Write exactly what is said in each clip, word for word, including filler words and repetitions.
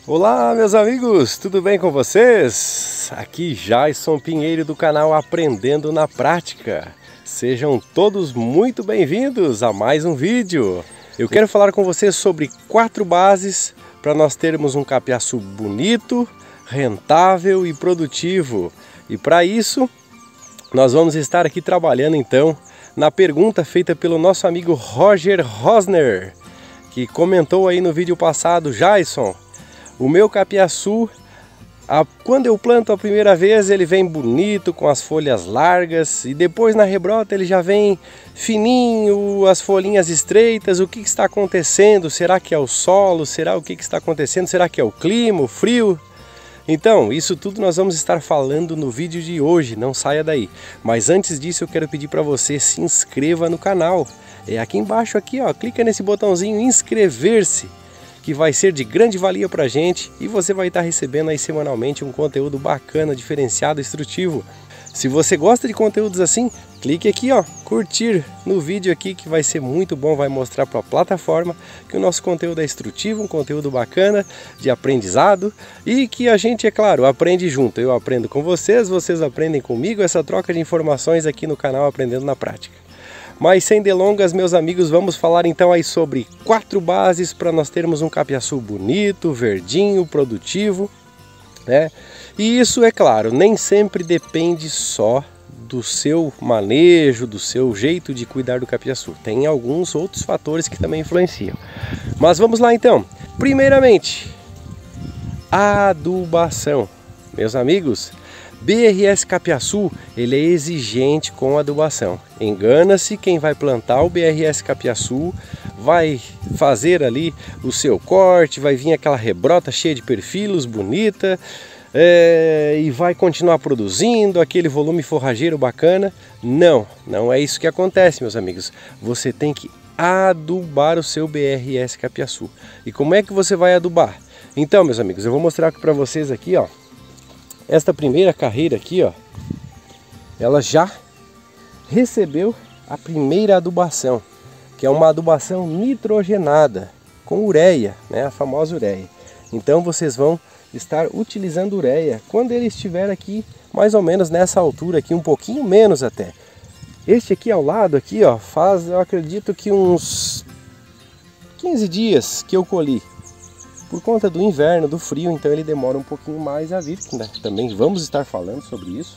Olá, meus amigos, tudo bem com vocês? Aqui Jason Pinheiro do canal Aprendendo na Prática. Sejam todos muito bem-vindos a mais um vídeo. Eu quero falar com vocês sobre quatro bases para nós termos um capiaçu bonito, rentável e produtivo. E para isso, nós vamos estar aqui trabalhando então na pergunta feita pelo nosso amigo Roger Rosner, que comentou aí no vídeo passado: Jason, o meu capiaçu, a, quando eu planto a primeira vez, ele vem bonito, com as folhas largas, e depois na rebrota ele já vem fininho, as folhinhas estreitas. O que, que está acontecendo? Será que é o solo? Será o que, que está acontecendo? Será que é o clima, o frio? Então, isso tudo nós vamos estar falando no vídeo de hoje, não saia daí. Mas antes disso eu quero pedir para você se inscreva no canal. É aqui embaixo, aqui, ó, clica nesse botãozinho inscrever-se, que vai ser de grande valia para a gente, e você vai estar recebendo aí semanalmente um conteúdo bacana, diferenciado, instrutivo. Se você gosta de conteúdos assim, clique aqui, ó, curtir no vídeo aqui, que vai ser muito bom, vai mostrar para a plataforma que o nosso conteúdo é instrutivo, um conteúdo bacana, de aprendizado, e que a gente, é claro, aprende junto. Eu aprendo com vocês, vocês aprendem comigo, essa troca de informações aqui no canal Aprendendo na Prática. Mas sem delongas, meus amigos, vamos falar então aí sobre quatro bases para nós termos um capiaçu bonito, verdinho, produtivo, né? E isso, é claro, nem sempre depende só do seu manejo, do seu jeito de cuidar do capiaçu. Tem alguns outros fatores que também influenciam. Mas vamos lá então. Primeiramente, adubação. Meus amigos, B R S capiaçu, ele é exigente com adubação. Engana-se quem vai plantar o B R S capiaçu, vai fazer ali o seu corte, vai vir aquela rebrota cheia de perfilos, bonita, é, e vai continuar produzindo aquele volume forrageiro bacana. Não, não é isso que acontece, meus amigos. Você tem que adubar o seu B R S capiaçu. E como é que você vai adubar? Então, meus amigos, eu vou mostrar para vocês aqui, ó. Esta primeira carreira aqui, ó, ela já recebeu a primeira adubação, que é uma adubação nitrogenada com ureia, né, a famosa ureia. Então vocês vão estar utilizando ureia quando ele estiver aqui mais ou menos nessa altura aqui, um pouquinho menos até. Este aqui ao lado aqui, ó, faz, eu acredito que uns quinze dias que eu colhi. Por conta do inverno, do frio, então ele demora um pouquinho mais a vir, né? Também vamos estar falando sobre isso.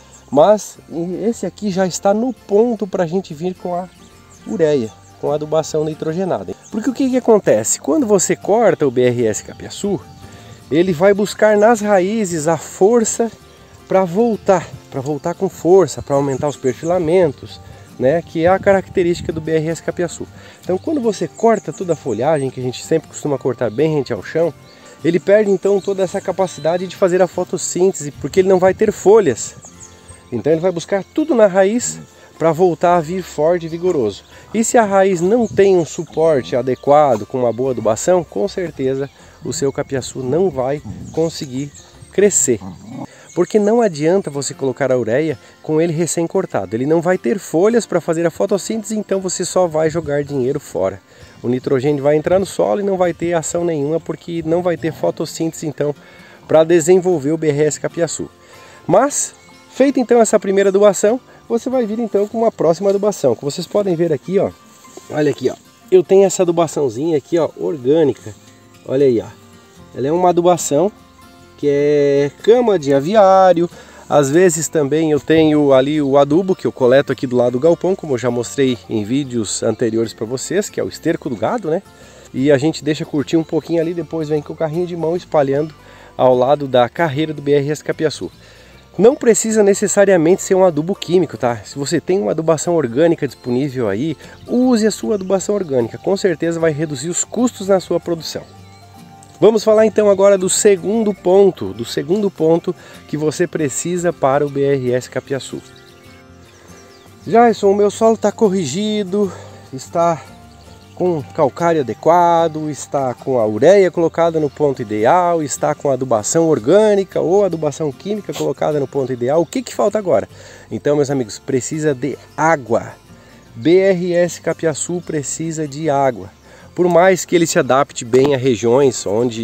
Mas esse aqui já está no ponto para a gente vir com a ureia, com a adubação nitrogenada. Porque o que, que acontece? Quando você corta o B R S capiaçu, ele vai buscar nas raízes a força para voltar, para voltar com força, para aumentar os perfilamentos, né, que é a característica do B R S capiaçu. Então, quando você corta toda a folhagem, que a gente sempre costuma cortar bem rente ao chão, ele perde então toda essa capacidade de fazer a fotossíntese, porque ele não vai ter folhas. Então ele vai buscar tudo na raiz para voltar a vir forte e vigoroso. E se a raiz não tem um suporte adequado, com uma boa adubação, com certeza o seu capiaçu não vai conseguir crescer. Porque não adianta você colocar a ureia com ele recém-cortado. Ele não vai ter folhas para fazer a fotossíntese, então você só vai jogar dinheiro fora. O nitrogênio vai entrar no solo e não vai ter ação nenhuma, porque não vai ter fotossíntese então para desenvolver o B R S capiaçu. Mas, feita então essa primeira adubação, você vai vir então com uma próxima adubação. Como vocês podem ver aqui, ó, olha aqui, ó, eu tenho essa adubaçãozinha aqui, ó, orgânica. Olha aí, ó, ela é uma adubação que é cama de aviário. Às vezes também eu tenho ali o adubo que eu coleto aqui do lado do galpão, como eu já mostrei em vídeos anteriores para vocês, que é o esterco do gado, né? E a gente deixa curtir um pouquinho ali, depois vem com o carrinho de mão espalhando ao lado da carreira do B R S capiaçu. Não precisa necessariamente ser um adubo químico, tá? Se você tem uma adubação orgânica disponível aí, use a sua adubação orgânica, com certeza vai reduzir os custos na sua produção. Vamos falar então agora do segundo ponto, do segundo ponto que você precisa para o B R S capiaçu. Jason, o meu solo está corrigido, está com calcário adequado, está com a ureia colocada no ponto ideal, está com a adubação orgânica ou adubação química colocada no ponto ideal. O que que falta agora? Então, meus amigos, precisa de água. B R S capiaçu precisa de água. Por mais que ele se adapte bem a regiões onde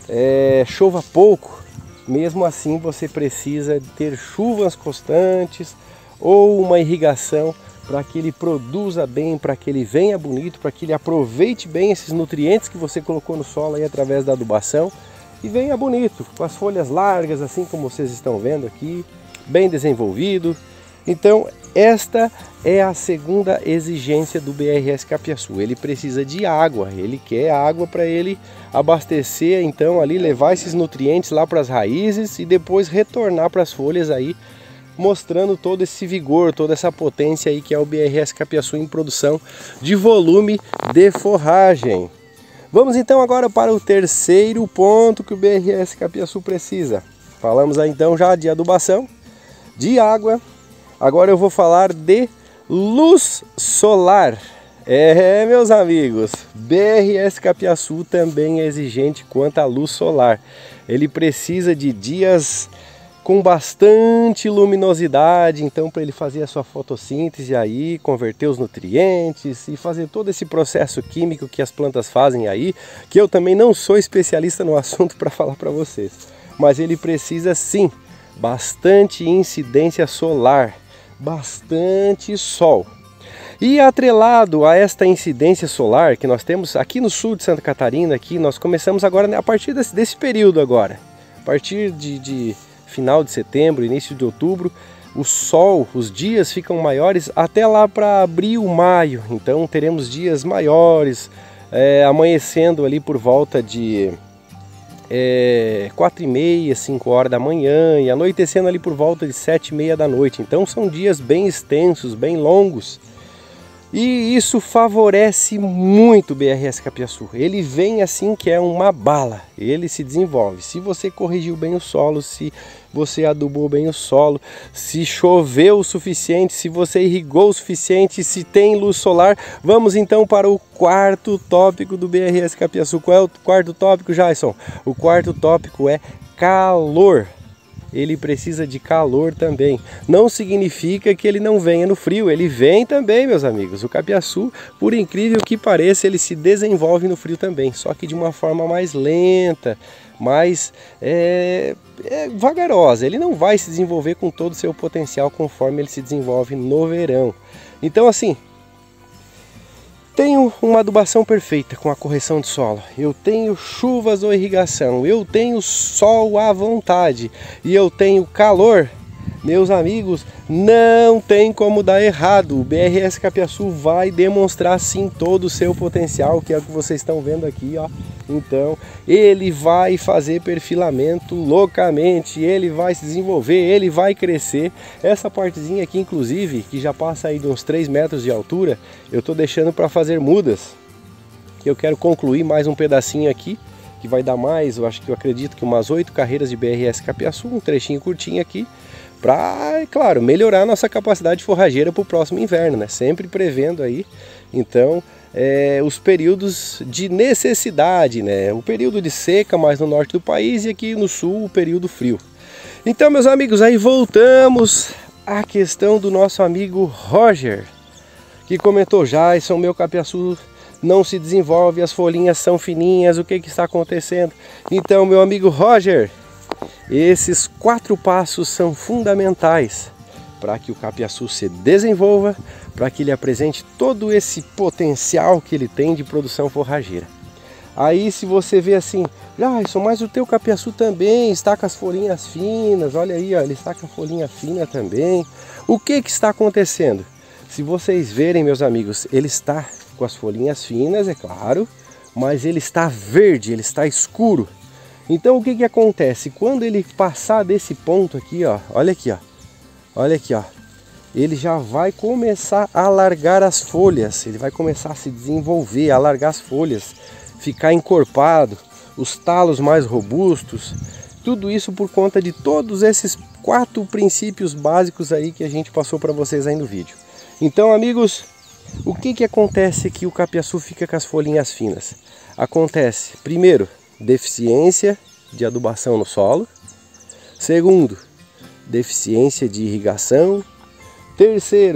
é, chova pouco, mesmo assim você precisa ter chuvas constantes ou uma irrigação para que ele produza bem, para que ele venha bonito, para que ele aproveite bem esses nutrientes que você colocou no solo aí através da adubação e venha bonito, com as folhas largas, assim como vocês estão vendo aqui, bem desenvolvido. Então esta é a segunda exigência do B R S Capiaçu. Ele precisa de água, ele quer água para ele abastecer, então ali levar esses nutrientes lá para as raízes e depois retornar para as folhas aí, mostrando todo esse vigor, toda essa potência aí que é o B R S Capiaçu em produção de volume de forragem. Vamos então agora para o terceiro ponto que o B R S Capiaçu precisa. Falamos aí então já de adubação, de água. Agora eu vou falar de luz solar. É, meus amigos, B R S Capiaçu também é exigente quanto à luz solar. Ele precisa de dias com bastante luminosidade, então para ele fazer a sua fotossíntese aí, converter os nutrientes e fazer todo esse processo químico que as plantas fazem aí, que eu também não sou especialista no assunto para falar para vocês. Mas ele precisa sim, bastante incidência solar, bastante sol. E atrelado a esta incidência solar que nós temos aqui no sul de Santa Catarina, aqui nós começamos agora, a partir desse, desse período agora, a partir de, de final de setembro, início de outubro, o sol, os dias ficam maiores até lá para abril, maio. Então teremos dias maiores, é, amanhecendo ali por volta de é, quatro e meia, cinco horas da manhã e anoitecendo ali por volta de sete e meia da noite. Então são dias bem extensos, bem longos. E isso favorece muito o B R S Capiaçu. Ele vem assim que é uma bala, ele se desenvolve. Se você corrigiu bem o solo, se você adubou bem o solo, se choveu o suficiente, se você irrigou o suficiente, se tem luz solar. Vamos então para o quarto tópico do B R S Capiaçu. Qual é o quarto tópico, Jason? O quarto tópico é calor. Ele precisa de calor também. Não significa que ele não venha no frio, ele vem também, meus amigos. O capiaçu, por incrível que pareça, ele se desenvolve no frio também, só que de uma forma mais lenta, mais é, é, vagarosa. Ele não vai se desenvolver com todo o seu potencial conforme ele se desenvolve no verão. Então assim, tenho uma adubação perfeita com a correção de solo, eu tenho chuvas ou irrigação, eu tenho sol à vontade e eu tenho calor. Meus amigos, não tem como dar errado. O B R S Capiaçu vai demonstrar sim todo o seu potencial, que é o que vocês estão vendo aqui, ó. Então, ele vai fazer perfilamento loucamente, ele vai se desenvolver, ele vai crescer. Essa partezinha aqui, inclusive, que já passa aí de uns três metros de altura, eu tô deixando para fazer mudas. Eu quero concluir mais um pedacinho aqui, que vai dar mais, eu acho que eu acredito que umas oito carreiras de B R S Capiaçu, um trechinho curtinho aqui, para, claro, melhorar a nossa capacidade forrageira para o próximo inverno, né? Sempre prevendo aí, então, é, os períodos de necessidade, né? O período de seca mais no norte do país e aqui no sul o período frio. Então, meus amigos, aí voltamos à questão do nosso amigo Roger, que comentou: Jason, meu capiaçu não se desenvolve, as folhinhas são fininhas, o que que está acontecendo? Então, meu amigo Roger, esses quatro passos são fundamentais para que o capiaçu se desenvolva, para que ele apresente todo esse potencial que ele tem de produção forrageira. Aí se você vê assim, Jason, mas o teu capiaçu também está com as folhinhas finas, olha aí, ó, ele está com a folhinha fina também. O que que está acontecendo? Se vocês verem, meus amigos, ele está com as folhinhas finas, é claro, mas ele está verde, ele está escuro. Então o que que acontece? Quando ele passar desse ponto aqui, ó, olha aqui, ó, olha aqui, ó, ele já vai começar a alargar as folhas, ele vai começar a se desenvolver, a alargar as folhas, ficar encorpado, os talos mais robustos, tudo isso por conta de todos esses quatro princípios básicos aí que a gente passou para vocês aí no vídeo. Então, amigos, o que que acontece que o capiaçu fica com as folhinhas finas? Acontece, primeiro, deficiência de adubação no solo. Segundo, deficiência de irrigação. Terceiro,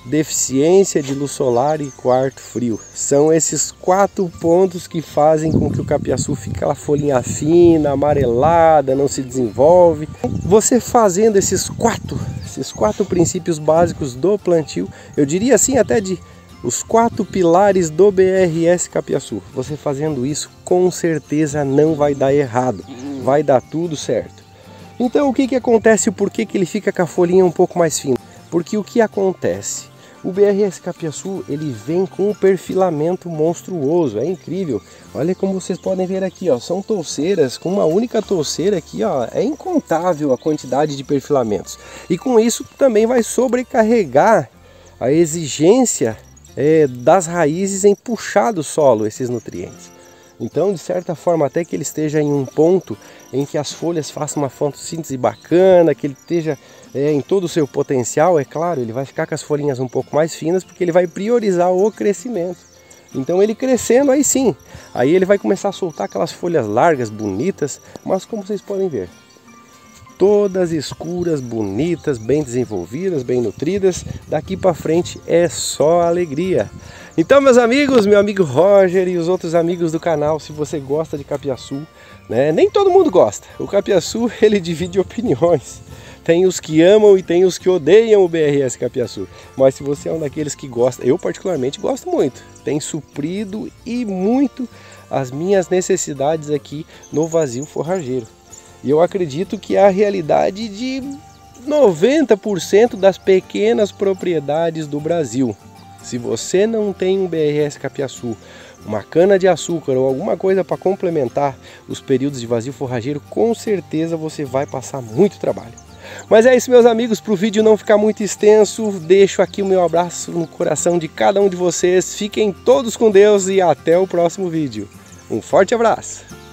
deficiência de luz solar e quarto frio. São esses quatro pontos que fazem com que o capiaçu fique aquela folhinha fina, amarelada, não se desenvolve. Você fazendo esses quatro, esses quatro princípios básicos do plantio, eu diria assim até de os quatro pilares do B R S Capiaçu, você fazendo isso com certeza não vai dar errado, vai dar tudo certo. Então o que que acontece, por que que ele fica com a folhinha um pouco mais fina? Porque o que acontece? O B R S Capiaçu, ele vem com um perfilamento monstruoso, é incrível. Olha como vocês podem ver aqui, ó, são touceiras, com uma única touceira aqui, ó, é incontável a quantidade de perfilamentos. E com isso também vai sobrecarregar a exigência é, das raízes em puxar do solo esses nutrientes. Então, de certa forma, até que ele esteja em um ponto em que as folhas façam uma fotossíntese bacana, que ele esteja é, em todo o seu potencial, é claro, ele vai ficar com as folhinhas um pouco mais finas, porque ele vai priorizar o crescimento. Então ele crescendo, aí sim, aí ele vai começar a soltar aquelas folhas largas, bonitas, mas como vocês podem ver, todas escuras, bonitas, bem desenvolvidas, bem nutridas, daqui para frente é só alegria. Então, meus amigos, meu amigo Roger e os outros amigos do canal, se você gosta de capiaçu, né, nem todo mundo gosta, o capiaçu ele divide opiniões, tem os que amam e tem os que odeiam o B R S Capiaçu, mas se você é um daqueles que gosta, eu particularmente gosto muito, tem suprido e muito as minhas necessidades aqui no vazio forrageiro. E eu acredito que é a realidade de noventa por cento das pequenas propriedades do Brasil. Se você não tem um B R S Capiaçu, uma cana de açúcar ou alguma coisa para complementar os períodos de vazio forrageiro, com certeza você vai passar muito trabalho. Mas é isso, meus amigos, para o vídeo não ficar muito extenso, deixo aqui o meu abraço no coração de cada um de vocês. Fiquem todos com Deus e até o próximo vídeo. Um forte abraço!